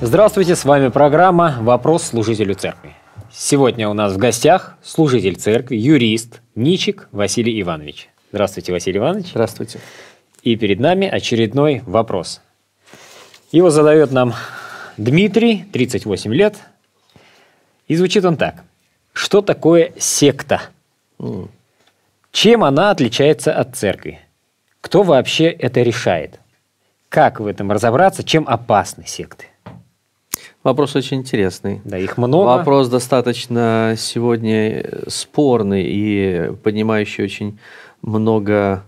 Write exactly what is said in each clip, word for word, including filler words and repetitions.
Здравствуйте, с вами программа «Вопрос служителю церкви». Сегодня у нас в гостях служитель церкви, юрист Ничик Василий Иванович. Здравствуйте, Василий Иванович. Здравствуйте. И перед нами очередной вопрос. Его задает нам Дмитрий, тридцать восемь лет. И звучит он так. Что такое секта? Mm. Чем она отличается от церкви? Кто вообще это решает? Как в этом разобраться? Чем опасны секты? Вопрос очень интересный. Да, их много. Вопрос достаточно сегодня спорный и поднимающий очень много,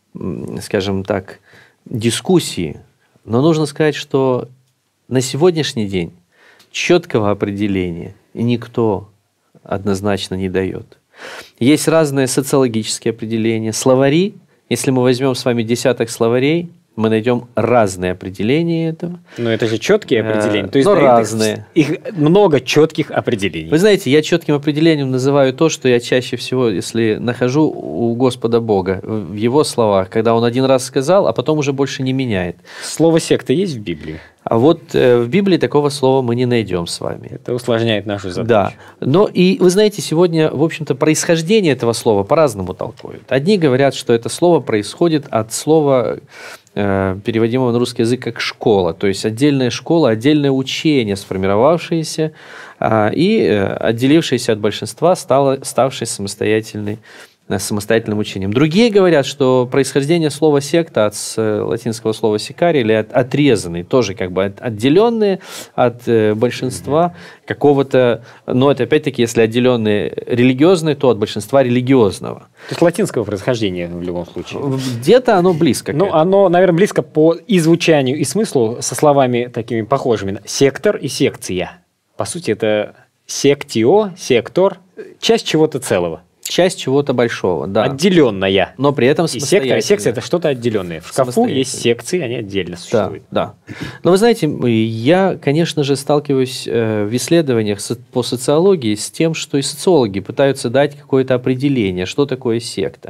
скажем так, дискуссий. Но нужно сказать, что на сегодняшний день четкого определения никто однозначно не дает. Есть разные социологические определения. Словари, если мы возьмем с вами десяток словарей, мы найдем разные определения этого. Но это же четкие определения. То есть, но да, разные. Их, их много четких определений. Вы знаете, я четким определением называю то, что я чаще всего, если нахожу у Господа Бога, в Его словах, когда Он один раз сказал, а потом уже больше не меняет. Слово «секта» есть в Библии? А вот э, в Библии такого слова мы не найдем с вами. Это усложняет нашу задачу. Да. Но и вы знаете, сегодня, в общем-то, происхождение этого слова по-разному толкуют. Одни говорят, что это слово происходит от слова, э, переводимого на русский язык как «школа», то есть отдельная школа, отдельное учение, сформировавшееся э, и э, отделившееся от большинства, стало, ставшее самостоятельной самостоятельным учением. Другие говорят, что происхождение слова «секта» от латинского слова «секари» или от, «отрезанный», тоже как бы отделенные от э, большинства какого-то, но это опять-таки, если отделенные религиозные, то от большинства религиозного. То есть латинского происхождения в любом случае. Где-то оно близко. Ну, оно, наверное, близко по и звучанию, и смыслу со словами такими похожими. Сектор и секция. По сути, это сектио, сектор, часть чего-то целого. Часть чего-то большого, да. Отделенная. Но при этом и сектор, и секция – это что-то отделенное. В шкафу есть секции, они отдельно существуют. Да, да. Но вы знаете, я, конечно же, сталкиваюсь в исследованиях по социологии с тем, что и социологи пытаются дать какое-то определение, что такое секта.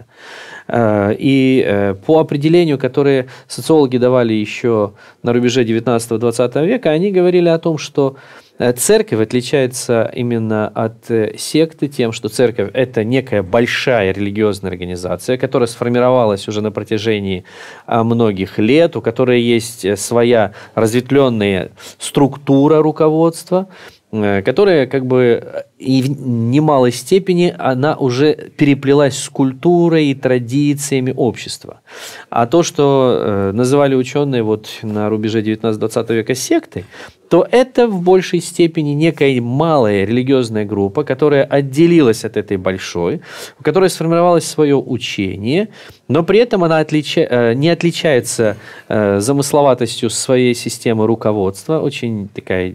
И по определению, которое социологи давали еще на рубеже девятнадцатого-двадцатого века, они говорили о том, что церковь отличается именно от секты тем, что церковь – это некая большая религиозная организация, которая сформировалась уже на протяжении многих лет, у которой есть своя разветвленная структура руководства, которая как бы и в немалой степени она уже переплелась с культурой и традициями общества. А то, что э, называли ученые вот на рубеже девятнадцатого-двадцатого века сектой, то это в большей степени некая малая религиозная группа, которая отделилась от этой большой, у которой сформировалось свое учение, но при этом она отлича... э, не отличается э, замысловатостью своей системы руководства, очень такая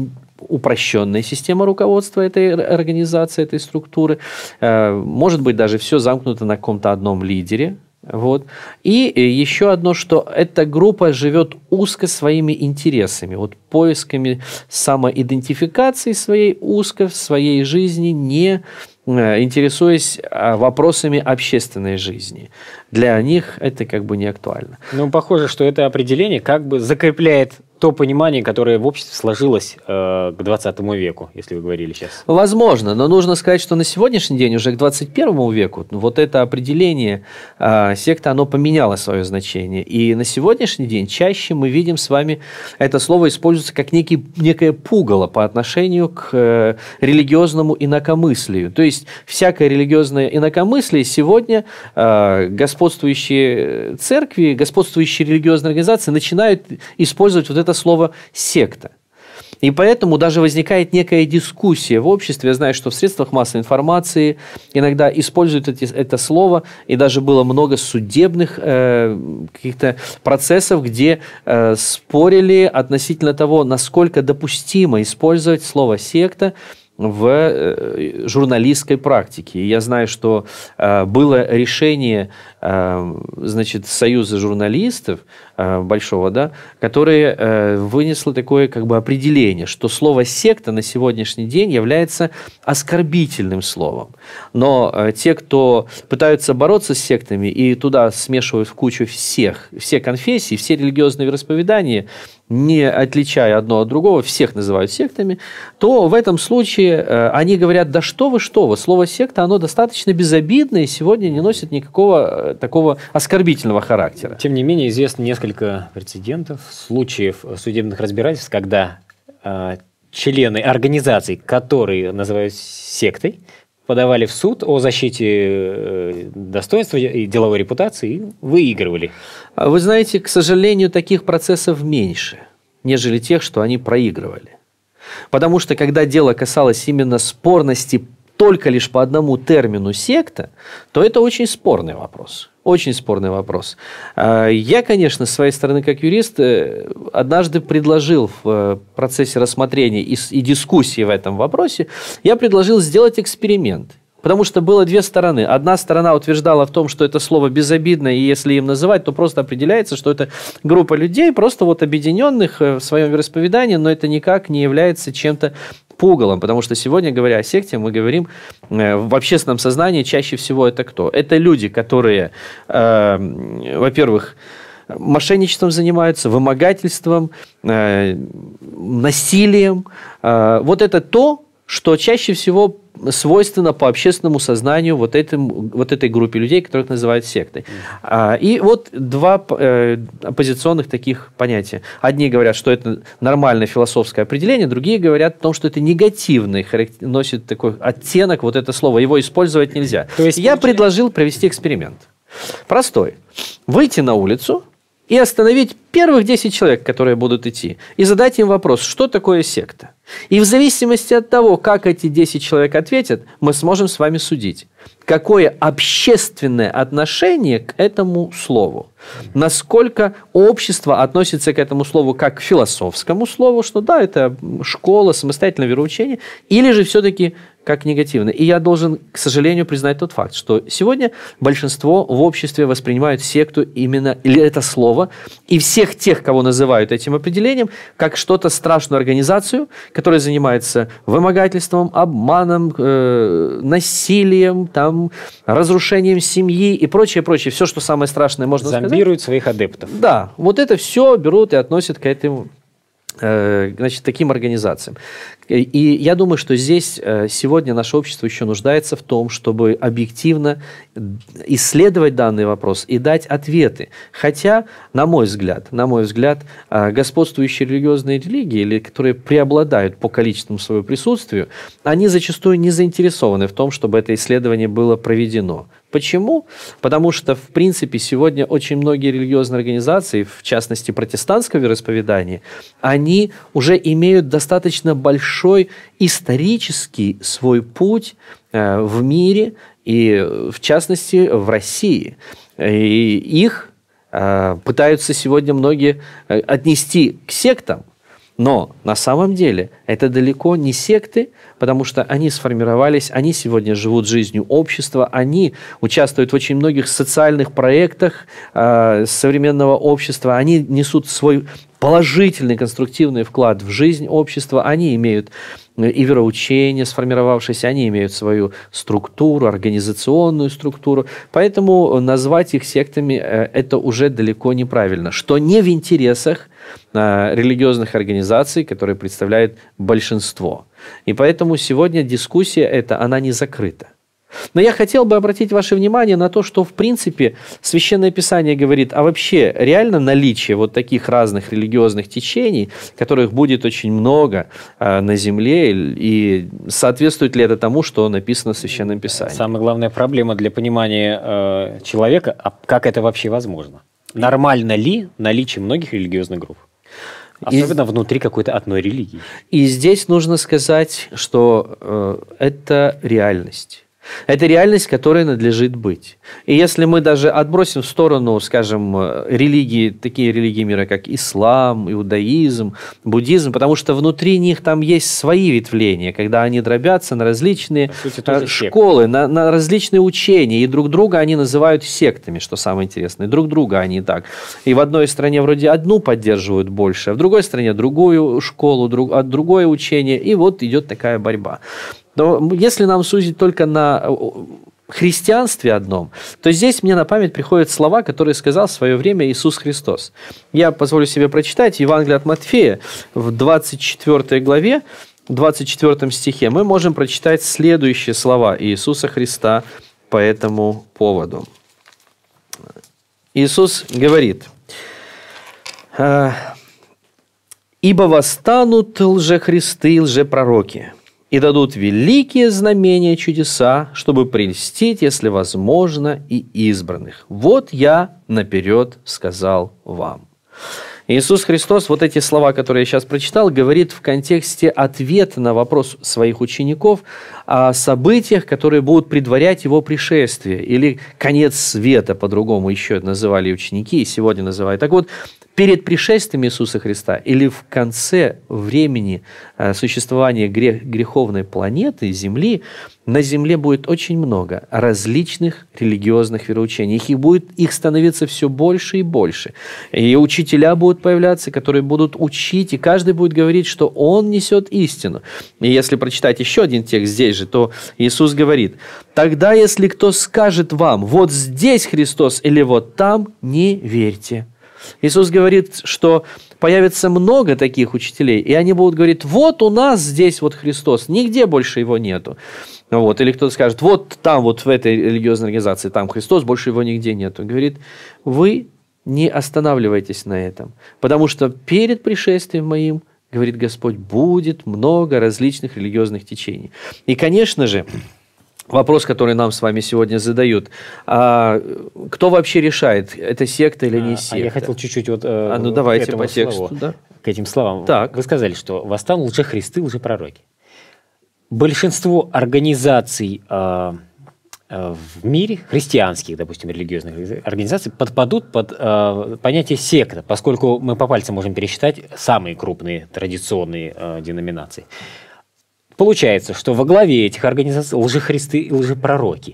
упрощенная система руководства этой организации, этой структуры. Может быть, даже все замкнуто на каком-то одном лидере. Вот. И еще одно, что эта группа живет узко своими интересами, вот поисками самоидентификации своей узко в своей жизни, не интересуясь вопросами общественной жизни. Для них это как бы не актуально. Ну, похоже, что это определение как бы закрепляет то понимание, которое в обществе сложилось э, к двадцатому веку, если вы говорили сейчас. Возможно, но нужно сказать, что на сегодняшний день, уже к двадцать первому веку, вот это определение э, секта, оно поменяло свое значение. И на сегодняшний день чаще мы видим с вами, это слово используется как некий, некое пугало по отношению к э, религиозному инакомыслию. То есть, всякое религиозное инакомыслие сегодня э, господствующие церкви, господствующие религиозные организации начинают использовать вот это слово «секта». И поэтому даже возникает некая дискуссия в обществе. Я знаю, что в средствах массовой информации иногда используют эти, это слово, и даже было много судебных э, каких-то процессов, где э, спорили относительно того, насколько допустимо использовать слово «секта» в журналистской практике. И я знаю, что было решение значит, союза журналистов большого, да, которое вынесло такое как бы определение, что слово «секта» на сегодняшний день является оскорбительным словом. Но те, кто пытаются бороться с сектами и туда смешивают в кучу всех, все конфессии, все религиозные вероисповедания, не отличая одно от другого, всех называют сектами, то в этом случае э, они говорят: да что вы, что вы, слово «секта», оно достаточно безобидное и сегодня не носит никакого э, такого оскорбительного характера. Тем не менее, известно несколько прецедентов, случаев судебных разбирательств, когда э, члены организаций, которые называют сектой, подавали в суд о защите достоинства и деловой репутации и выигрывали. Вы знаете, к сожалению, таких процессов меньше, нежели тех, что они проигрывали. Потому что, когда дело касалось именно спорности только лишь по одному термину «секта», то это очень спорный вопрос. Очень спорный вопрос. Я, конечно, с своей стороны, как юрист, однажды предложил в процессе рассмотрения и дискуссии в этом вопросе, я предложил сделать эксперимент. Потому что было две стороны. Одна сторона утверждала в том, что это слово безобидное, и если им называть, то просто определяется, что это группа людей, просто вот объединенных в своем вероисповедании, но это никак не является чем-то пугалом, потому что сегодня, говоря о секте, мы говорим в общественном сознании чаще всего это кто? Это люди, которые, э, во-первых, мошенничеством занимаются, вымогательством, э, насилием. Э, вот это то, что чаще всего свойственно по общественному сознанию вот, этим, вот этой группе людей, которых называют сектой. Mm. И вот два э, оппозиционных таких понятия. Одни говорят, что это нормальное философское определение, другие говорят о том, что это негативный, носит такой оттенок, вот это слово, его использовать нельзя. То есть, я предложил провести эксперимент. Простой. Выйти на улицу и остановить первых десять человек, которые будут идти, и задать им вопрос, что такое секта. И в зависимости от того, как эти десять человек ответят, мы сможем с вами судить, какое общественное отношение к этому слову. Насколько общество относится к этому слову как к философскому слову, что да, это школа, самостоятельное вероучение, или же все-таки как негативно. И я должен, к сожалению, признать тот факт, что сегодня большинство в обществе воспринимают секту именно, или это слово, и всех тех, кого называют этим определением, как что-то страшную организацию, которая занимается вымогательством, обманом, э, насилием, там, разрушением семьи и прочее, прочее. Все, что самое страшное можно сказать. Зомбируют своих адептов. Да, вот это все берут и относят к этому, э, значит, таким организациям. И я думаю, что здесь сегодня наше общество еще нуждается в том, чтобы объективно исследовать данный вопрос и дать ответы. Хотя, на мой взгляд, на мой взгляд, господствующие религиозные религии, или которые преобладают по количеству своего присутствия, они зачастую не заинтересованы в том, чтобы это исследование было проведено. Почему? Потому что, в принципе, сегодня очень многие религиозные организации, в частности, протестантского вероисповедания, они уже имеют достаточно большой исторический свой путь в мире и, в частности, в России. И их пытаются сегодня многие отнести к сектам, но на самом деле это далеко не секты, потому что они сформировались, они сегодня живут жизнью общества, они участвуют в очень многих социальных проектах э, современного общества, они несут свой положительный, конструктивный вклад в жизнь общества, они имеют и вероучение сформировавшееся, они имеют свою структуру, организационную структуру, поэтому назвать их сектами э, это уже далеко неправильно, что не в интересах э, религиозных организаций, которые представляют большинство. И поэтому сегодня дискуссия эта, она не закрыта. Но я хотел бы обратить ваше внимание на то, что в принципе Священное Писание говорит, а вообще реально наличие вот таких разных религиозных течений, которых будет очень много э, на земле, и соответствует ли это тому, что написано в Священном Писании? Самая главная проблема для понимания э, человека, а как это вообще возможно? Нормально ли наличие многих религиозных групп? Особенно и, внутри какой-то одной религии. И здесь нужно сказать, что э, это реальность. Это реальность, которой надлежит быть. И если мы даже отбросим в сторону, скажем, религии, такие религии мира, как ислам, иудаизм, буддизм, потому что внутри них там есть свои ветвления, когда они дробятся на различные сути, школы, на, на различные учения, и друг друга они называют сектами, что самое интересное. Друг друга они так. И в одной стране вроде одну поддерживают больше, а в другой стране другую школу, друг, другое учение, и вот идет такая борьба. Но если нам сузить только на христианстве одном, то здесь мне на память приходят слова, которые сказал в свое время Иисус Христос. Я позволю себе прочитать Евангелие от Матфея в двадцать четвёртой главе, в двадцать четвёртом стихе. Мы можем прочитать следующие слова Иисуса Христа по этому поводу. Иисус говорит: «Ибо восстанут лжехристы и лжепророки, и дадут великие знамения, чудеса, чтобы прельстить, если возможно, и избранных. Вот я наперед сказал вам». Иисус Христос, вот эти слова, которые я сейчас прочитал, говорит в контексте ответа на вопрос своих учеников о событиях, которые будут предварять его пришествие, или конец света, по-другому еще называли ученики, и сегодня называют. Так вот, перед пришествием Иисуса Христа или в конце времени существования грех, греховной планеты, Земли, на Земле будет очень много различных религиозных вероучений. Их будет их становиться все больше и больше. И учителя будут появляться, которые будут учить, и каждый будет говорить, что он несет истину. И если прочитать еще один текст здесь же, то Иисус говорит: «Тогда, если кто скажет вам, вот здесь Христос или вот там, не верьте». Иисус говорит, что появится много таких учителей, и они будут говорить: вот у нас здесь вот Христос, нигде больше его нету. Вот. Или кто-то скажет: вот там, вот в этой религиозной организации, там Христос, больше его нигде нету. Говорит: вы не останавливайтесь на этом, потому что перед пришествием моим, говорит Господь, будет много различных религиозных течений. И, конечно же, вопрос, который нам с вами сегодня задают: а кто вообще решает, это секта или не секта? А я хотел чуть-чуть вот а, ну, давайте по тексту, слову, да? к этим словам. Так. Вы сказали, что восстанут лжехристы, лжепророки. Большинство организаций э, э, в мире, христианских, допустим, религиозных организаций, подпадут под э, понятие секта, поскольку мы по пальцам можем пересчитать самые крупные традиционные э, деноминации. Получается, что во главе этих организаций лжехристы и лжепророки.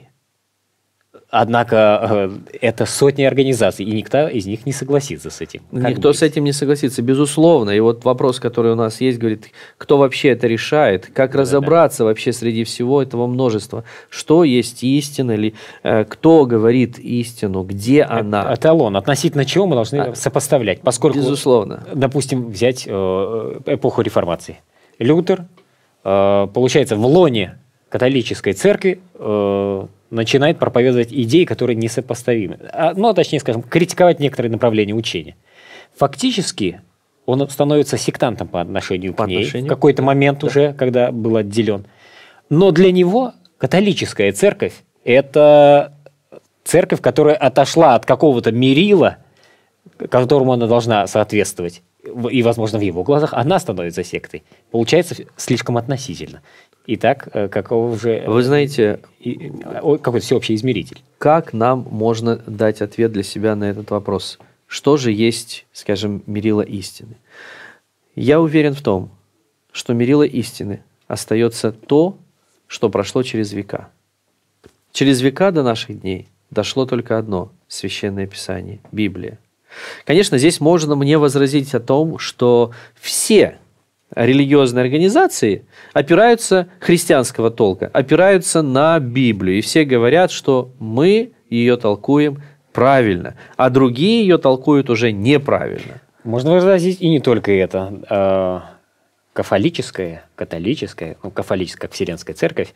Однако э, это сотни организаций, и никто из них не согласится с этим. Как Никто быть? С этим не согласится, безусловно. И вот вопрос, который у нас есть, говорит, кто вообще это решает, как да, разобраться да. вообще среди всего этого множества, что есть истина, или э, кто говорит истину, где это, она. Эталон, относительно чего мы должны а, сопоставлять, поскольку, безусловно. Допустим, взять э, эпоху реформации. Лютер, э, получается, в лоне католической церкви э, начинает проповедовать идеи, которые несопоставимы. А, ну, а точнее, скажем, критиковать некоторые направления учения. Фактически он становится сектантом по отношению по к ней отношению? в какой-то момент да. уже, когда был отделен. Но для него католическая церковь – это церковь, которая отошла от какого-то мерила, которому она должна соответствовать. И, возможно, в его глазах она становится сектой. Получается слишком относительно. Итак, какого же... Вы знаете... Какой-то всеобщий измеритель. Как нам можно дать ответ для себя на этот вопрос? Что же есть, скажем, мерило истины? Я уверен в том, что мерило истины остается то, что прошло через века. Через века до наших дней дошло только одно – Священное Писание, Библия. Конечно, здесь можно мне возразить о том, что все религиозные организации опираются, христианского толка, опираются на Библию. И все говорят, что мы ее толкуем правильно, а другие ее толкуют уже неправильно. Можно возразить и не только это. Кафолическая, католическая, ну, кафолическая, как Вселенская церковь,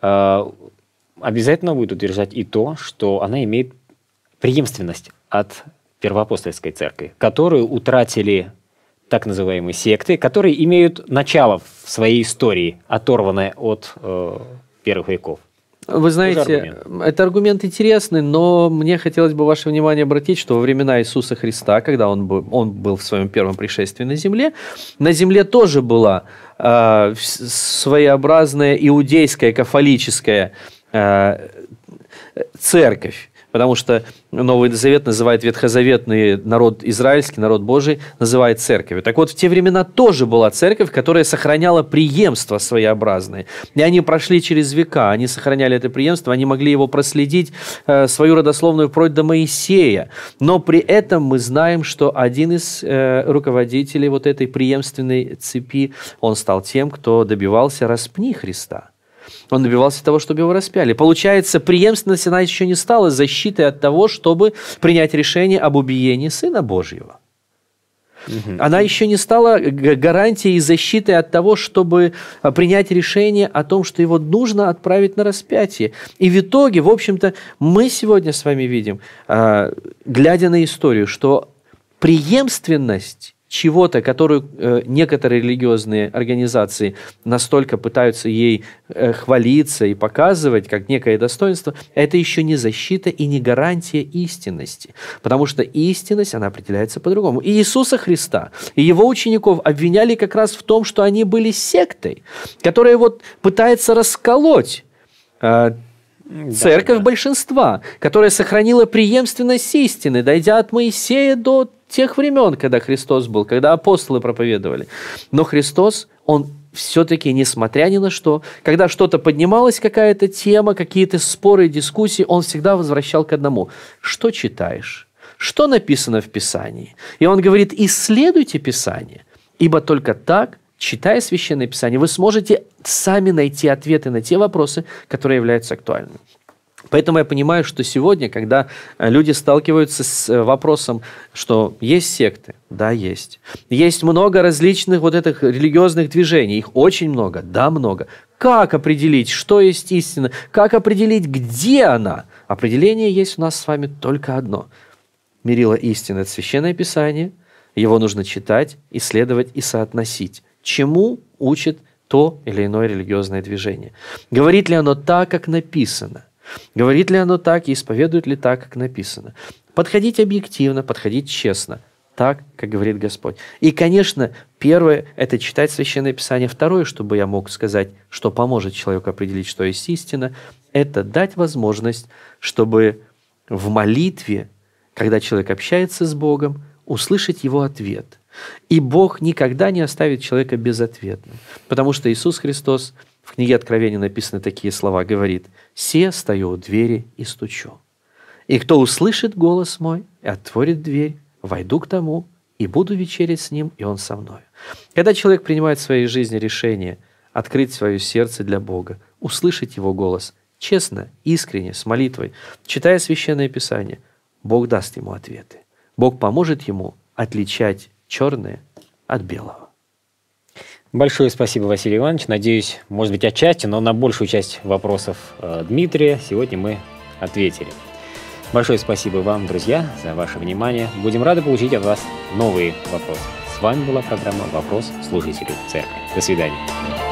обязательно будет утверждать и то, что она имеет преемственность от первоапостольской церкви, которую утратили так называемые секты, которые имеют начало в своей истории, оторванное от э, первых веков. Вы знаете, аргумент. Это аргумент интересный, но мне хотелось бы ваше внимание обратить, что во времена Иисуса Христа, когда он был, он был в своем первом пришествии на земле, на земле тоже была э, своеобразная иудейская, кафолическая э, церковь. Потому что Новый Завет называет ветхозаветный народ израильский, народ Божий, называет церковью. Так вот, в те времена тоже была церковь, которая сохраняла преемство своеобразное. И они прошли через века, они сохраняли это преемство, они могли его проследить, э, свою родословную вплоть до Моисея. Но при этом мы знаем, что один из э, руководителей вот этой преемственной цепи, он стал тем, кто добивался распни Христа. Он добивался того, чтобы его распяли. Получается, преемственность, она еще не стала защитой от того, чтобы принять решение об убиении Сына Божьего. Угу. Она еще не стала гарантией и защитой от того, чтобы принять решение о том, что его нужно отправить на распятие. И в итоге, в общем-то, мы сегодня с вами видим, глядя на историю, что преемственность чего-то, которую э, некоторые религиозные организации настолько пытаются ей э, хвалиться и показывать как некое достоинство, это еще не защита и не гарантия истинности. Потому что истинность, она определяется по-другому. И Иисуса Христа, и Его учеников обвиняли как раз в том, что они были сектой, которая вот пытается расколоть э, церковь да, да. большинства, которая сохранила преемственность истины, дойдя от Моисея до тех времен, когда Христос был, когда апостолы проповедовали. Но Христос, Он все-таки, несмотря ни на что, когда что-то поднималось, какая-то тема, какие-то споры, дискуссии, Он всегда возвращал к одному. Что читаешь? Что написано в Писании? И Он говорит, исследуйте Писание, ибо только так, читая Священное Писание, вы сможете сами найти ответы на те вопросы, которые являются актуальными. Поэтому я понимаю, что сегодня, когда люди сталкиваются с вопросом, что есть секты, да, есть. Есть много различных вот этих религиозных движений, их очень много, да, много. Как определить, что есть истина? Как определить, где она? Определение есть у нас с вами только одно. Мерило истины – это Священное Писание, его нужно читать, исследовать и соотносить. Чему учит то или иное религиозное движение? Говорит ли оно так, как написано? Говорит ли оно так и исповедует ли так, как написано? Подходить объективно, подходить честно, так, как говорит Господь. И, конечно, первое – это читать Священное Писание. Второе, чтобы я мог сказать, что поможет человеку определить, что есть истина, это дать возможность, чтобы в молитве, когда человек общается с Богом, услышать его ответ. И Бог никогда не оставит человека безответным, потому что Иисус Христос, в книге Откровения написаны такие слова, говорит: «Се стою у двери и стучу. И кто услышит голос мой и отворит дверь, войду к тому и буду вечерять с ним, и он со мною». Когда человек принимает в своей жизни решение открыть свое сердце для Бога, услышать Его голос честно, искренне, с молитвой, читая Священное Писание, Бог даст ему ответы. Бог поможет ему отличать черное от белого. Большое спасибо, Василий Иванович. Надеюсь, может быть, отчасти, но на большую часть вопросов э, Дмитрия сегодня мы ответили. Большое спасибо вам, друзья, за ваше внимание. Будем рады получить от вас новые вопросы. С вами была программа «Вопрос служителю церкви». До свидания.